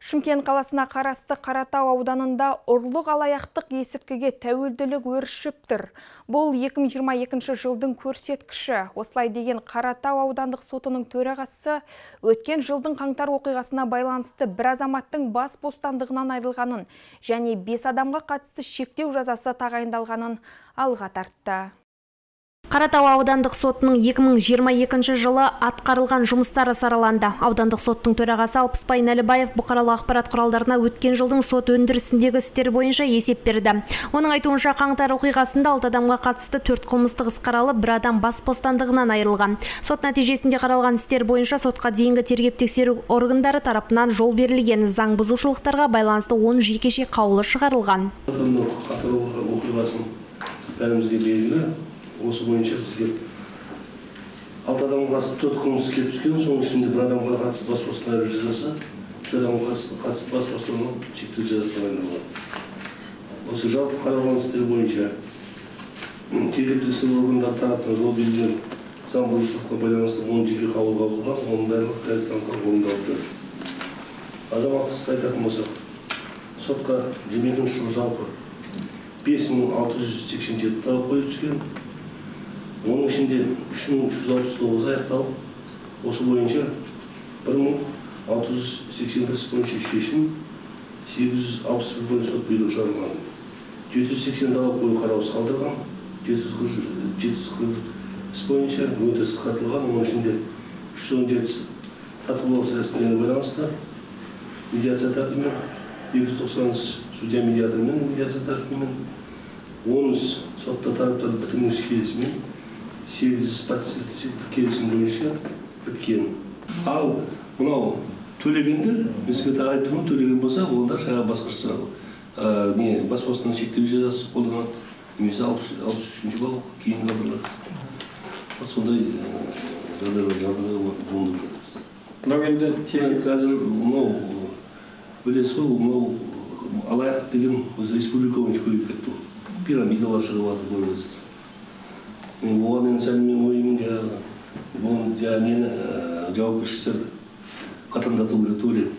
Шымкент қаласына қарасты Қаратау ауданында ұрлық алаяқтық есірткіге тәуелділік өршіп тұр. Бұл 2022 жылдың көрсеткіші. Осылай деген Қаратау аудандық сотының төрағасы өткен жылдың қаңтар оқиғасына байланысты бір азаматтың бас бостандығынан айырылғанын және 5 адамға қатысты шектеу жазасы тағайындалғанын алға тартты. Қаратау аудандық сотының 2022 жылы атқарылған жұмыстары сараланды. Аудандық соттың төрағасы Алпысбай Нәлібаев бұқаралық ақпарат құралдарына өткен жылдың сот өндірісіндегі істер бойынша есеп берді. Оның айтуынша қаңтар оқиғасында 6 адамға қатысты 4 қылмыстық іс қаралып, 1 адам бас бостандығынан айырылған. Сот нәтижесінде қаралған істер бойынша сотқа дейінгі тергеп-тексеру органдары тарапынан жол берілген, заң бұзушылықтарға байланысты 10 жекеше қаулы шығарылған. Осы бойынша бізге 6 адамға қатысты 4 қылмыс келіп түскен, соның ішінде 1 адамға қатысты бас бостандығынан жазасы, 3 адамға қатысты бас бостандығынан шектеу жазасы тағайындалған. Осы жалпы қаралған істер бойынша тергеп-тексеру органдары тарапынан жол берілген заң бұзушылыққа байланысты 10 жеке қаулы қабылданған, оның барлығы қазіргі таңда орындалып тұр. Азаматтық істі айтатын болсақ, сотқа 22 жылы жалпы 5687 талап қойып түскен. Оның ішінде 3369 аяқталып, осы бойынша 1681 іс бойынша шешім, 861 бойынша сот бұйрығы шығарылған. 780 талап қою қараусыз қалдырған, 740 іс бойынша өндіріс қатылған, оның ішінде 317 татулық саясатымен байланысты, медиация тәртібімен, 290 судья медиатормен медиация тәртібімен, 10 сотта тараптар бітімнің келісімен, 8 проценттік келісім бойынша біткен. Ал мынау төлегендер, бізге тағайындалған төлеген болса, онда жаңа басқаша бас бостандығынан шектеу жазасы қолданады, немесе 63-ші бабы кейін қалдырылады. Сондай жағдайлар туындап жатыр. Мынау енді қазір мынау білесіз ғой, мынау алаяқтық деген өзі республика бойынша көбейіп кетті. Пирамидалар шығып жатыр, көресіздер. Оған енді сәл мен ойымын, бұл нені жауапкершіліктерді қатаңдату керек деп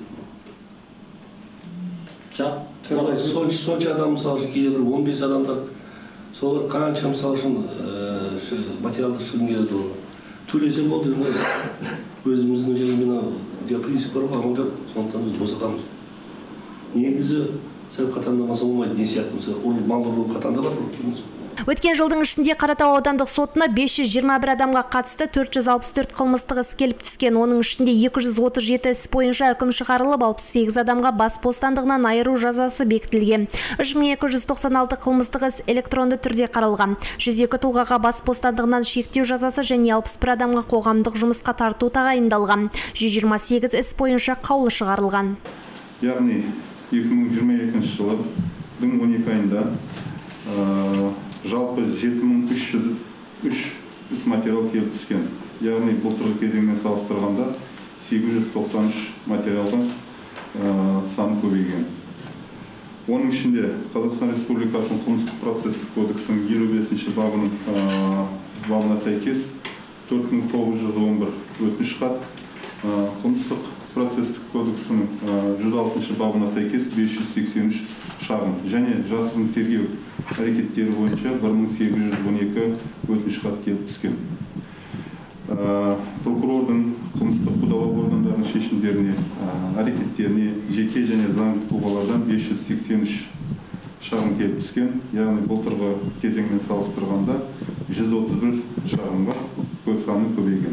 ойлаймын. Сонша адам мысалы үшін кейде бір 15 адамдар, солар қанша мысалы үшін материалдық шығын келеді. Төлесе болды, өзіміздің жермен принцип бар ғой, сондықтан біз босатамыз. Негізі сәл қатаңдамаса болмайды, не сияқты мысалы, мал ұрлығы қатаңдап жатыр. Өткен жылдың ішінде Қаратау аудандық сотына 521 адамға қатысты 464 қылмыстық іс келіп түскен. Оның ішінде 237 іс бойынша үкім шығарылып, 68 адамға бас бостандығынан айыру жазасы бекітілген. 3296 қылмыстық іс электронды түрде қаралған. 102 тұлғаға бас бостандығынан шектеу жазасы және 61 адамға қоғамдық жұмысқа тарту тағайындалған. 128 іс бойынша қаулы шығарылған. Яғни 2022 жылдың 12 айында жалпы 7303 іс материал келіп түскен. Яғни былтырғы кезеңмен салыстырғанда 893 материалдың саны көбейген. Оның ішінде Қазақстан Республикасының қылмыстық процестік кодексінің 55-ші бабына сәйкес 4911 өтініш хат, қылмыстық процестік кодексінің 106-ші бабына сәйкес 583 шағым және жасырын тергеу әрекеттері бойынша 1812 өтініш хат келіп түскен. Прокурордың қылмыстық қудалау органдарының шешімдеріне, әрекеттеріне жеке және заңды тұлғалардан 583 шағым келіп түскен. Яғни былтырғы кезеңмен салыстырғанда 131 шағымға саны көбейген.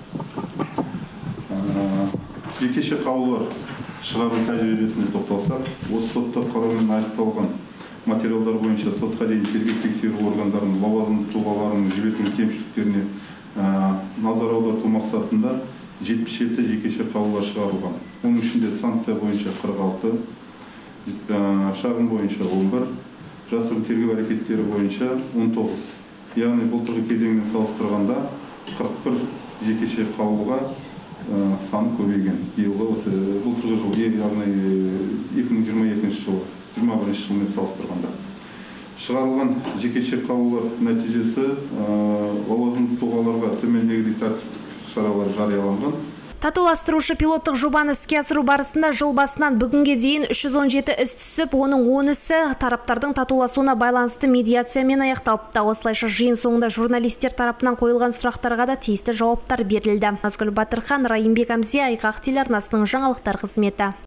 Жекеше қаулылар шығару тәжірибесіне тоқталсақ, осы сотта қараумен аяқталған материалдар бойынша сотқа дейін тергеп-тексеру органдарының лауазымды тұлғаларының жіберген кемшіліктеріне назар аударту мақсатында 77 жекеше қаулылар шығарылған. Оның ішінде санкция бойынша 46, шағым бойынша 11, жасырын тергеу әрекеттері бойынша 19. Яғни былтырғы кезеңмен салыстырғанда 41 жекеше қаулыға саны көбейген. Былтырғы жыл, яғни 2022 жылы, 21 жылмен салыстырғанда. Шығарылған жекеше қаулылар нәтижесі лауазымды тұлғаларға төмендегідей тәртіптік шаралар жарияланған. Татуластырушы пилоттық жобаны іске асыру барысында жыл басынан бүгінге дейін 317 іс түсіп, оның 10-ісі тараптардың татуласуына байланысты медиациямен аяқталыпты. Осылайша жиын соңында журналистер тарапынан қойылған сұрақтарға да тиісті жауаптар берілді. Назгүл Батырхан, Райымбек Амзе, Айғақ телеарнасының жаңалықтар қызметі.